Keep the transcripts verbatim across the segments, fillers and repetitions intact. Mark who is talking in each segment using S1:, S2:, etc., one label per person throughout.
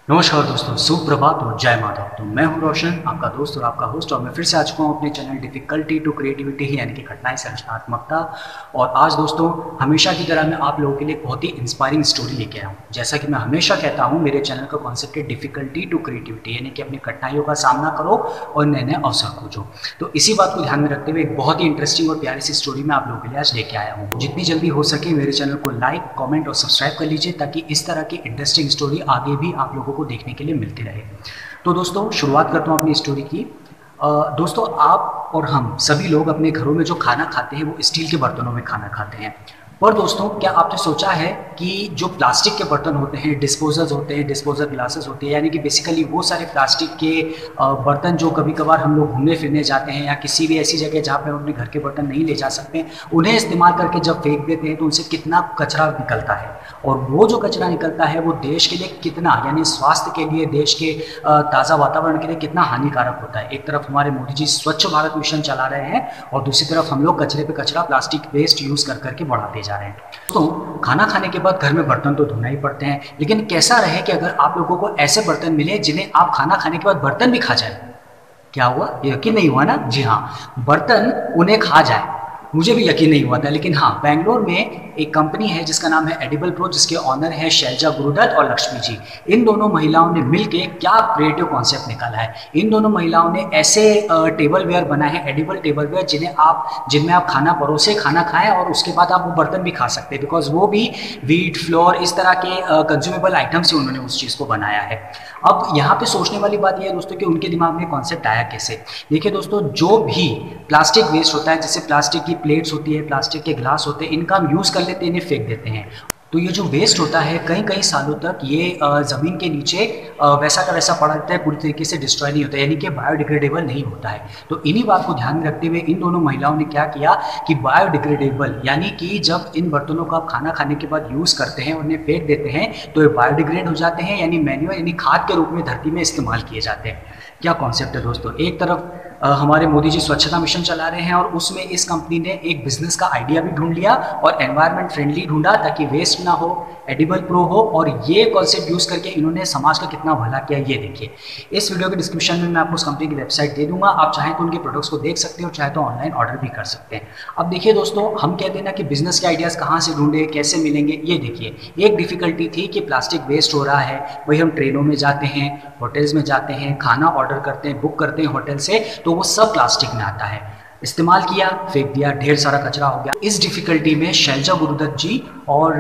S1: नमस्कार दोस्तों, सुप्रभात और जय माधव। तो मैं हूं रोशन, आपका दोस्त और आपका होस्ट, और मैं फिर से आ चुका हूं अपने चैनल डिफिकल्टी टू क्रिएटिविटी ही यानी कि कठिनाई से रचनात्मकता। और आज दोस्तों, हमेशा की तरह मैं आप लोगों के लिए एक बहुत ही इंस्पायरिंग स्टोरी लेके आया हूं। जैसा कि मैं हमेशा कहता हूं, मेरे चैनल का कॉन्सेप्ट है डिफिकल्टी टू क्रिएटिविटी, यानी कि अपनी कठिनाइयों का सामना करो और नए नए अवसर खोजो। तो इसी बात को ध्यान में रखते हुए एक बहुत ही इंटरेस्टिंग और प्यारी सी स्टोरी मैं आप लोगों के लिए आज लेके आया हूँ। जितनी जल्दी हो सके मेरे चैनल को लाइक, कॉमेंट और सब्सक्राइब कर लीजिए, ताकि इस तरह की इंटरेस्टिंग स्टोरी आगे भी आप लोगों को देखने के लिए मिलती रहे। तो दोस्तों, शुरुआत करता हूं अपनी स्टोरी की। अ, दोस्तों, आप और हम सभी लोग अपने घरों में जो खाना खाते हैं वो स्टील के बर्तनों में खाना खाते हैं। पर दोस्तों, क्या आपने सोचा है कि जो प्लास्टिक के बर्तन होते हैं, डिस्पोजल्स होते हैं, डिस्पोजल ग्लासेस होते हैं, यानी कि बेसिकली वो सारे प्लास्टिक के अ, बर्तन जो कभी कभार हम लोग घूमने फिरने जाते हैं या किसी भी ऐसी जगह जहाँ पे हम अपने घर के बर्तन नहीं ले जा सकते, उन्हें इस्तेमाल करके जब फेंक देते हैं तो उनसे कितना कचरा निकलता है। और वो जो कचरा निकलता है वो देश के लिए कितना, यानी स्वास्थ्य के लिए, देश के अ, ताज़ा वातावरण के लिए कितना हानिकारक होता है। एक तरफ हमारे मोदी जी स्वच्छ भारत मिशन चला रहे हैं और दूसरी तरफ हम लोग कचरे पे कचरा, प्लास्टिक वेस्ट यूज़ कर करके बढ़ाते जा रहे हैं। तो खाना खाने के बाद घर में बर्तन तो धोना ही पड़ते हैं, लेकिन कैसा रहे कि अगर आप लोगों को ऐसे बर्तन मिले जिन्हें आप खाना खाने के बाद बर्तन भी खा जाए। क्या हुआ? यकीन नहीं हुआ ना? जी हाँ, बर्तन उन्हें खा जाए। मुझे भी यकीन नहीं हुआ था, लेकिन हाँ, बेंगलोर में एक कंपनी है जिसका नाम है एडिबल प्रो, जिसके ऑनर है शैलजा गुरुदत्त और लक्ष्मी जी। इन दोनों महिलाओं ने मिलके क्या क्रिएटिव कॉन्सेप्ट निकाला है। इन दोनों महिलाओं ने ऐसे टेबल वेयर बनाए हैं, एडिबल टेबल वेयर, जिन्हें आप जिनमें आप खाना परोसे, खाना खाएं और उसके बाद आप वो बर्तन भी खा सकते हैं, बिकॉज वो भी व्हीट, फ्लोर, इस तरह के कंज्यूमेबल आइटम से उन्होंने उस चीज़ को बनाया है। अब यहाँ पे सोचने वाली बात यह है दोस्तों कि उनके दिमाग में कॉन्सेप्ट आया कैसे। देखिए दोस्तों, जो भी प्लास्टिक वेस्ट होता है, जैसे प्लास्टिक की प्लेट्स होती है, प्लास्टिक के ग्लास होते हैं, इनका हम यूज़ कर लेते हैं, इन्हें फेंक देते हैं। तो ये जो वेस्ट होता है कई कई सालों तक ये ज़मीन के नीचे वैसा का वैसा पड़ा रहता है, पूरी तरीके से डिस्ट्रॉय नहीं होता है, यानी कि बायोडिग्रेडेबल नहीं होता है। तो इन्हीं बात को ध्यान में रखते हुए इन दोनों महिलाओं ने क्या किया कि बायोडिग्रेडेबल, यानी कि जब इन बर्तनों को आप खाना खाने के बाद यूज़ करते हैं, उन्हें फेंक देते हैं, तो ये बायोडिग्रेड हो जाते हैं, यानी मैन्यूअल यानी खाद के रूप में धरती में इस्तेमाल किए जाते हैं। क्या कॉन्सेप्ट है दोस्तों। एक तरफ हमारे मोदी जी स्वच्छता मिशन चला रहे हैं और उसमें इस कंपनी ने एक बिजनेस का आइडिया भी ढूंढ लिया और एनवायरनमेंट फ्रेंडली ढूंढा, ताकि वेस्ट ना हो, एडिबल प्रो हो। और ये कॉन्सेप्ट यूज़ करके इन्होंने समाज का कितना भला किया, ये देखिए। इस वीडियो के डिस्क्रिप्शन में मैं आपको उस कंपनी की वेबसाइट दे दूंगा, आप चाहें तो उनके प्रोडक्ट्स को देख सकते हो, चाहे तो ऑनलाइन ऑर्डर भी कर सकते हैं। अब देखिए दोस्तों, हम कहते हैं ना कि बिजनेस के आइडियाज़ कहाँ से ढूंढे, कैसे मिलेंगे। ये देखिए, एक डिफिकल्टी थी कि प्लास्टिक वेस्ट हो रहा है, वही हम ट्रेनों में जाते हैं, होटल्स में जाते हैं, खाना ऑर्डर करते हैं, बुक करते हैं होटल से, तो वो सब प्लास्टिक में आता है। इस्तेमाल किया, फेंक दिया, ढेर सारा कचरा हो गया। इस डिफिकल्टी में शैलजा गुरुदत्त जी और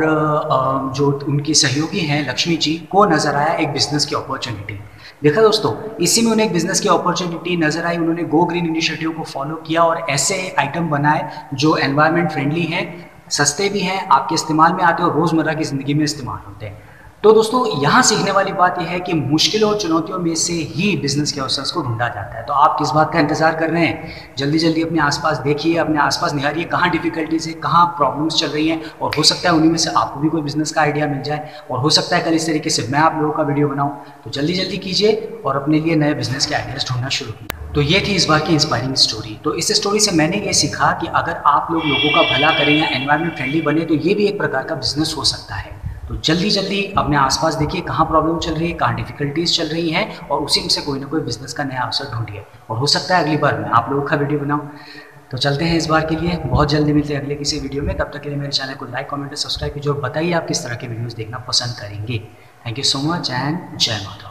S1: जो उनकी सहयोगी हैं लक्ष्मी जी को नजर आया एक बिजनेस की अपॉर्चुनिटी। देखा दोस्तों, इसी में उन्हें एक बिजनेस की अपॉर्चुनिटी नजर आई। उन्होंने गो ग्रीन इनिशिएटिव को फॉलो किया और ऐसे आइटम बनाए जो एनवायरनमेंट फ्रेंडली हैं, सस्ते भी हैं, आपके इस्तेमाल में आते हैं और रोज़मर्रा की ज़िंदगी में इस्तेमाल होते हैं। तो दोस्तों, यहाँ सीखने वाली बात यह है कि मुश्किलों और चुनौतियों में से ही बिजनेस के अवसर को ढूंढा जाता है। तो आप किस बात का इंतजार कर रहे हैं? जल्दी जल्दी अपने आसपास देखिए, अपने आसपास निहारिए, कहाँ डिफिकल्टीज है, कहाँ प्रॉब्लम्स चल रही हैं, और हो सकता है उन्हीं में से आपको भी कोई बिजनेस का आइडिया मिल जाए। और हो सकता है कल इस तरीके से मैं आप लोगों का वीडियो बनाऊँ। तो जल्दी जल्दी कीजिए और अपने लिए नए बिजनेस के आइडियाज़ ढूंढना शुरू कीजिए। तो ये थी इस बार की इंस्पायरिंग स्टोरी। तो इस स्टोरी से मैंने ये सीखा कि अगर आप लोग लोगों का भला करें या एनवायरनमेंट फ्रेंडली बने, तो ये भी एक प्रकार का बिजनेस हो सकता है। तो जल्दी जल्दी अपने आसपास देखिए कहाँ प्रॉब्लम चल रही है, कहाँ डिफिकल्टीज चल रही हैं, और उसी में से कोई ना कोई बिजनेस का नया अवसर ढूंढिए। और हो सकता है अगली बार मैं आप लोगों का वीडियो बनाऊँ। तो चलते हैं इस बार के लिए, बहुत जल्दी मिलते हैं अगले किसी वीडियो में। तब तक के लिए मेरे चैनल को लाइक, कमेंट और सब्सक्राइब कीजिए और बताइए आप किस तरह के वीडियोज़ देखना पसंद करेंगे। Thank you so much and जय माता।